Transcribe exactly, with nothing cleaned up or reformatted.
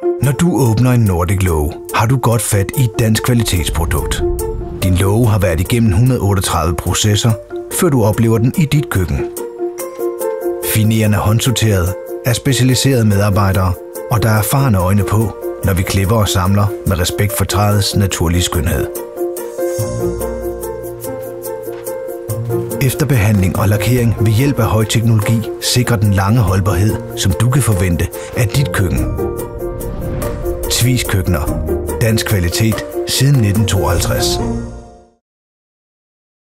Når du åbner en Nordic låge, har du godt fat i et dansk kvalitetsprodukt. Din låge har været igennem et hundrede og otteogtredive processer, før du oplever den i dit køkken. Finerende håndsorteret af specialiserede medarbejdere, og der er erfarne øjne på, når vi klipper og samler med respekt for træets naturlige skønhed. Efterbehandling og lakering ved hjælp af høj teknologi sikrer den lange holdbarhed, som du kan forvente af dit køkken. Tvis Køkkener. Dansk kvalitet siden nitten tooghalvtreds.